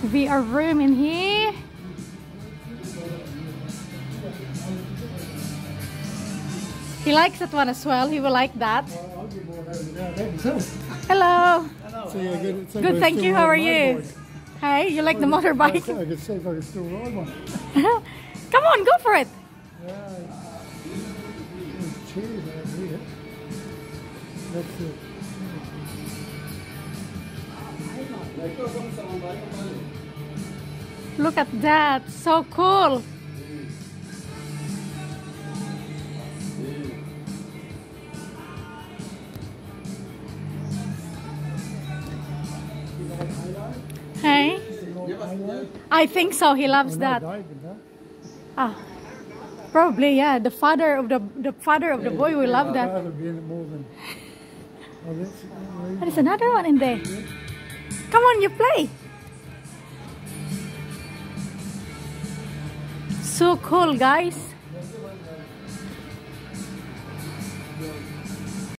VR room in here. He likes that one as well. He will like that. Hello. So, yeah, Good, thank you. How are you? Hey, you like the motorbike? I could see if I could still ride one. Come on, go for it. Yeah, there's chairs over here. That's it. Look at that. So cool. Hey, I think so. He loves that. Ah, probably, yeah. The father of the boy will love that. There's another one in there. Come on, you play. So cool, guys.